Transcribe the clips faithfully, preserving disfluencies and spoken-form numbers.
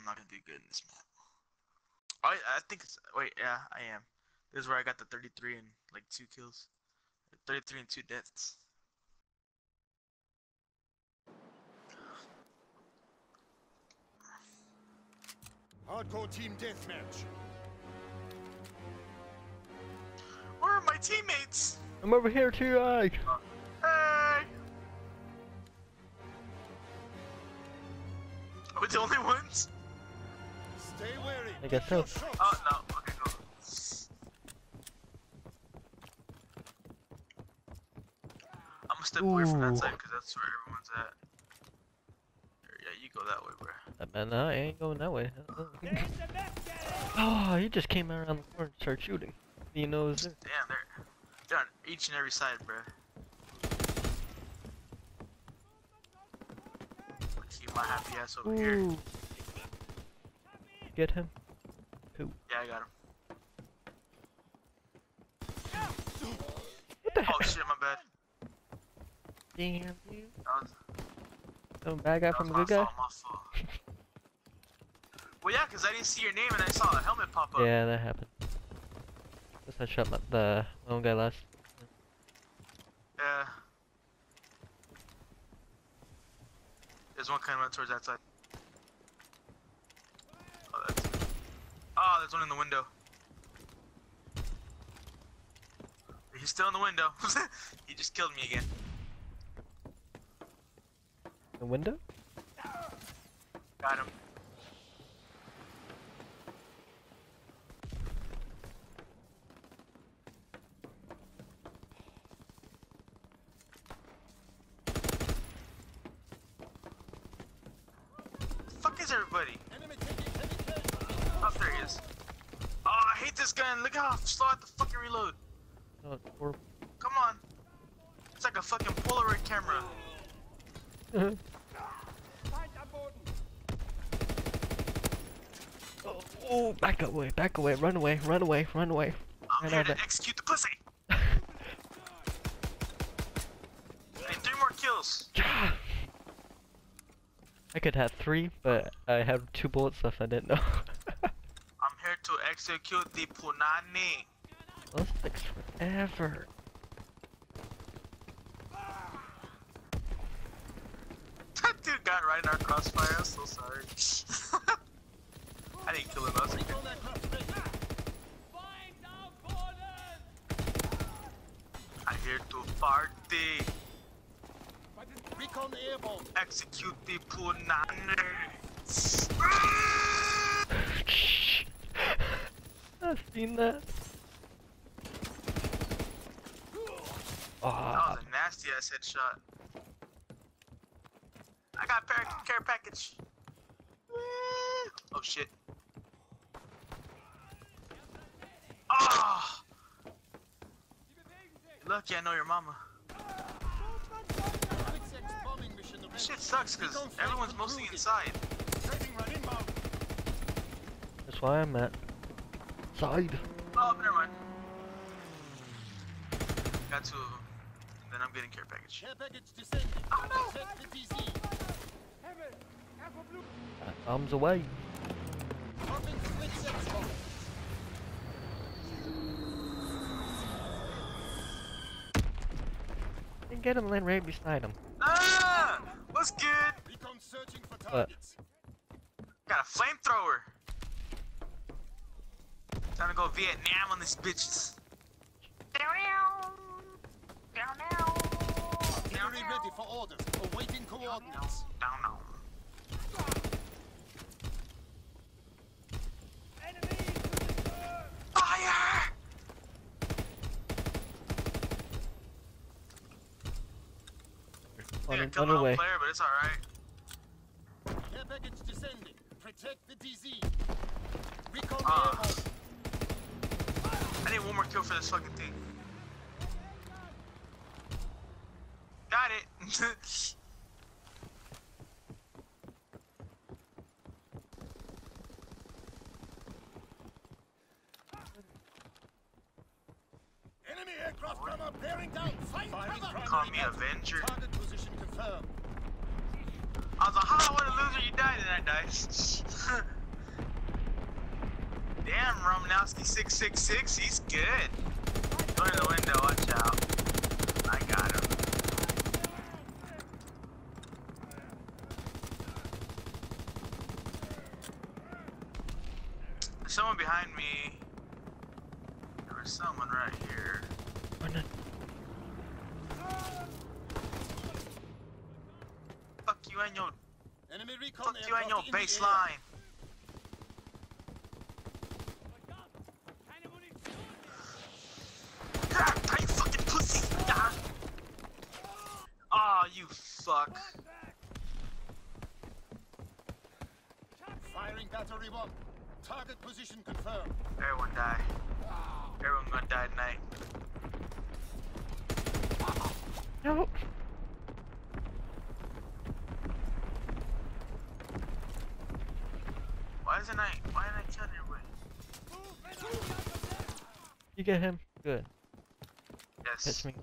not gonna do good in this map. I I think it's wait yeah I am. This is where I got the thirty-three and like two kills, thirty-three and two deaths. Hardcore team deathmatch. Where are my teammates? I'm over here to your eye. Hey! Are we the only ones? Stay wary. I guess so. Oh no, okay, go. I'm gonna step away from that Ooh. side because that's where everyone's at. Yeah, you go that way, bro. Man, no, I ain't going that way. Oh, he just came around the corner and started shooting. You know, is there? Damn, they're, they're on each and every side, bro. Keep my happy ass over here. Ooh. Get him? Who? Yeah, I got him. What the Oh heck? shit, my bad. Damn, dude. That was, Some bad guy that from was a my good guy? fault, my fault. Well, yeah, because I didn't see your name and I saw a helmet pop up. Yeah, that happened. Guess I shot my, the lone guy last. Yeah. There's one coming up towards that side. Oh, that's... oh, there's one in the window. He's still in the window. He just killed me again. The window? Got him. Fuck is everybody? Oh, there he is. Oh, I hate this gun. Look how slow I have to fucking reload. Oh, it's horrible. Come on. It's like a fucking Polaroid camera. oh, oh, back away, back away, run away, run away, run away. I'm Run here out to of execute the pussy. I need three more kills. I could have three, but I have two bullets left. I didn't know. I'm here to execute the punani. Those takes forever. That dude got right in our crossfire. I'm so sorry. I didn't kill him. I was like, I'm here to party. Recon airborne. Execute the punani. I've seen that. That Ah, was a nasty ass headshot. I got a care package. Oh shit. Ah! Oh! Lucky I know your mama. This shit sucks because everyone's mostly inside. that's why I'm at side. Oh, never mind. Got two of them. And then I'm getting care package. Care package descending. Oh no! Protect the D Z. Bombs away. Dropping split set spot. And get him, land right beside him. Ah! What's good? Recon searching for targets. Got a flamethrower. Time to go Vietnam on these bitches. Artillery ready for orders. Awaiting coordinates. Down, down. Fire! On, Yeah, on kill her my way. own player, but it's alright. Care package descending. Protect the D Z. Recon Ah. airborne. I need one more kill for this fucking thing. Got it. Enemy aircraft gunner bearing down. Find cover. Call me Avenger. Target position confirmed. I was like, how I want to lose or you died, and I died. Damn, Romanowski six six six, he's good. Go to the window, watch out. I got him. There's someone behind me. There was someone right here. Oh, no. Fuck you and your, Enemy recon fuck you and your aircraft in the air. baseline. Ah, you fucking pussy! Ah. Oh, you fuck. Firing battery one. Target position confirmed. Everyone die. Everyone gonna die tonight. No. Why isn't I? Why didn't I kill anybody? You get him? Good. Yes. Catch me.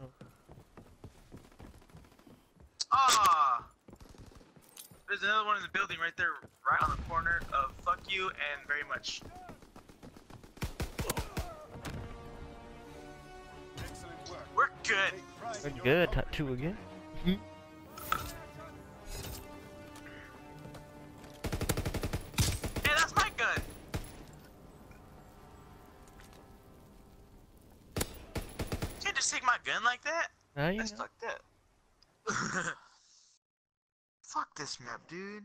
Ah! There's another one in the building right there, right on the corner of fuck you and very much. Excellent work. We're good. Take pride We're in your good. Top accomplishment. two again. Hey, that's my gun. You can't just take my gun like that. Now you That's know. fucked up. Fuck this map, dude.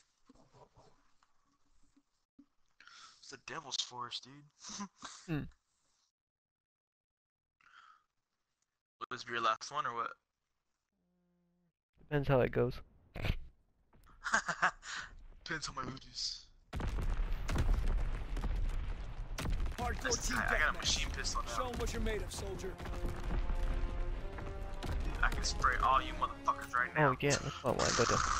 It's the devil's forest, dude. Hmm. Will this be your last one or what? Depends how it goes. Depends on my moods. Hardcore That's team tight. I got a deathmatch. machine pistol Show now. 'em what you're made of, soldier. I can spray all you motherfuckers right now. Oh yeah, that's what I want to go to.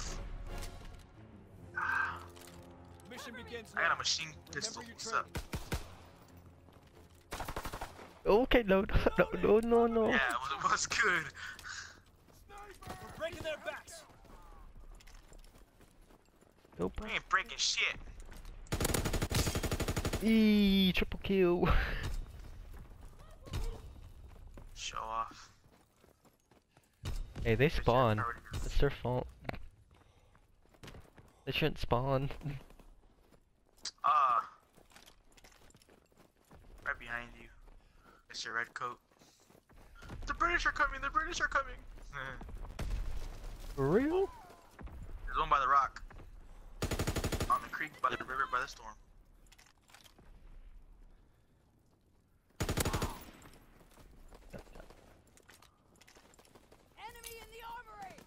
Mission begins I got a now. machine pistol. Remember your What's up? Oh, okay, no, no, no, no, no. Yeah, it was, it was good. We're breaking their backs. Nope. We ain't breaking shit. Eee, triple kill. Show off. Hey, they Bitch, spawn. already- It's their fault. They shouldn't spawn. Ah. Right behind you. It's your red coat. The British are coming! The British are coming! For real? There's one by the rock. On the creek, by the river, by the storm. Enemy in the armory!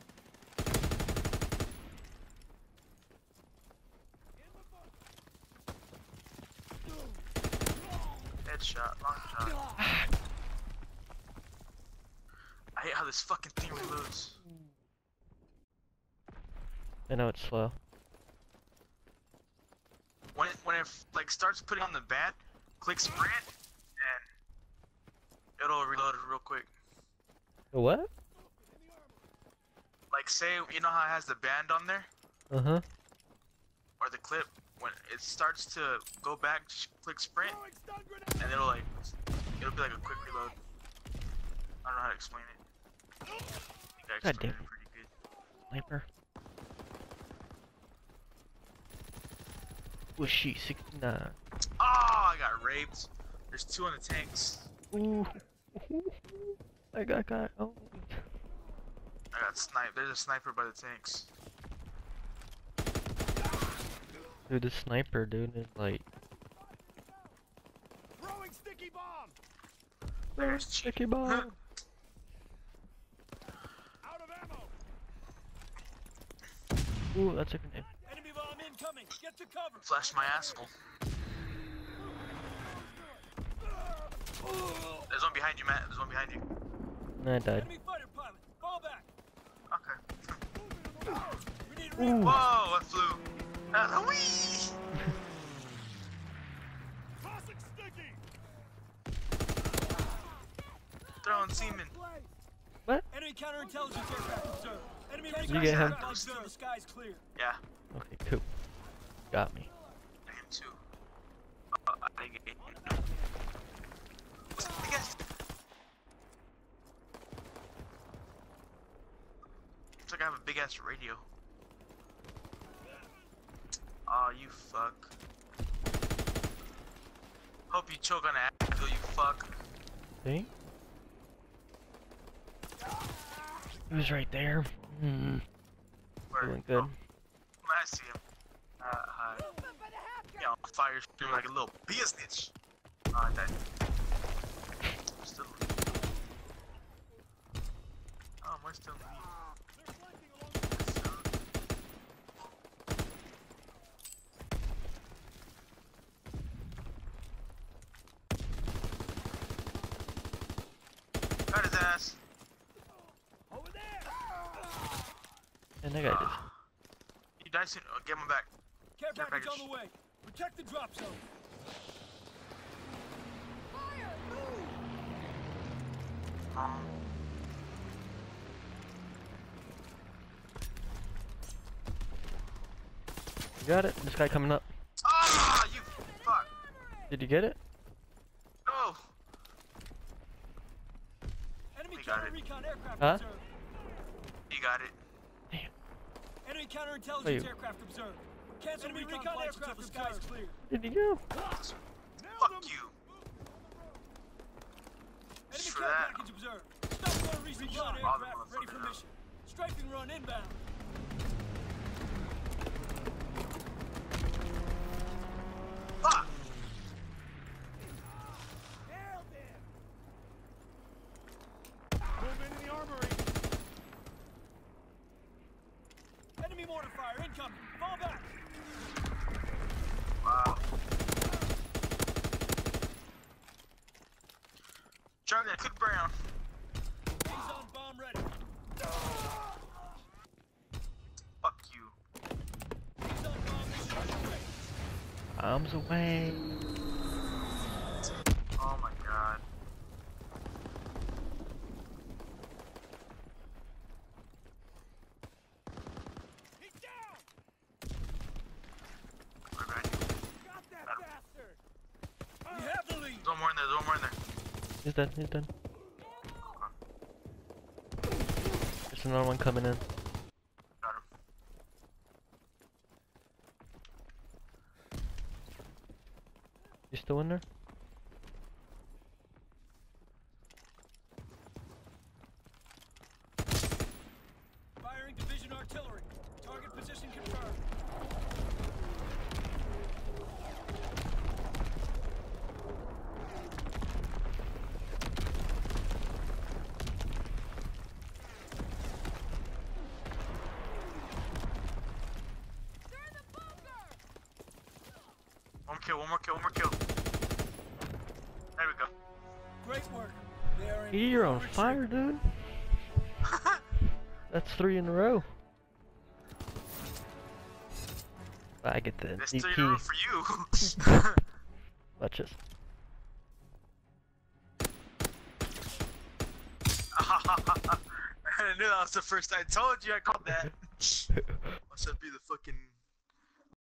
Headshot, long shot. I hate how this fucking thing reloads. I know it's slow. When it, when it like starts putting on the bat, click sprint, and it'll reload it real quick. What? Like say, you know how it has the band on there? Uh huh. Or the clip, when it starts to go back, just click sprint, and it'll like, it'll be like a quick reload. I don't know how to explain it. I think I God explained damn. it pretty good. Sniper. Whooshy sixty-nine. Oh, I got raped. There's two on the tanks. Ooh. I got got. Oh. I got sniped. There's a sniper by the tanks. Dude, the sniper, dude, is like. Throwing sticky bomb. There's Sticky bomb. Out of ammo. Ooh, that's a grenade. Enemy bomb incoming. Get to cover. Flash my asshole. There's one behind you, Matt. There's one behind you. And I died. Enemy fighter pilot. Fall back. Okay. We need Ooh. reinforcements. Whoa, I flew. Uh, whee! Tossing sticky. Throwing semen. Enemy counterintelligence aircraft observed. Enemy You recon get him? aircraft observed. The sky's clear. Yeah, Okay, cool. Got me. I am too. Looks like I have a big ass radio. Aw, oh, you fuck. Hope you choke on that, you fuck. See? He was right there. Hmm. Where? Doing good. Oh, I see him. Uh, hi. Yeah, on fire, screaming like a little business. Ah, that. Still. Oh, am I still leaving? Got his ass. Over there! And that guy just. You died soon. Oh, get him back. Care Care package package. on the way. Protect the drop zone. Um, You got it? This guy coming up. ah, you fuck. Did you get it? No. Enemy We got counter it. recon aircraft Huh? observed. You got it. Enemy counterintelligence Wait. aircraft observed. Cancel recon, recon flights until the sky is clear. Did you go? Fuck you. Enemy For care that. package observed. Stop going recon Bother aircraft ready for motherfucker. mission. Strafing run inbound. Fuck. Nailed him. Movement in the armory. Enemy mortar fire incoming. Fall back. Wow. Charlie, I cook brown. He's on bomb ready. Fuck you. He's on bomb mission underway. Arms away. Oh my god. He's down. My bad. Got that bastard. We have the lead. There's one more in there. There's one more in there. He's done. He's done. There's another one coming in. Got him. You still in there? Firing division artillery. Target position confirmed. One kill, one more kill, one more kill. There we go. Great work. They are in You're on retreat. fire, dude. That's three in a row. I get the That's D three P. in a row for you. Watch this. I knew that was the first I told you I called that. Must that be the fucking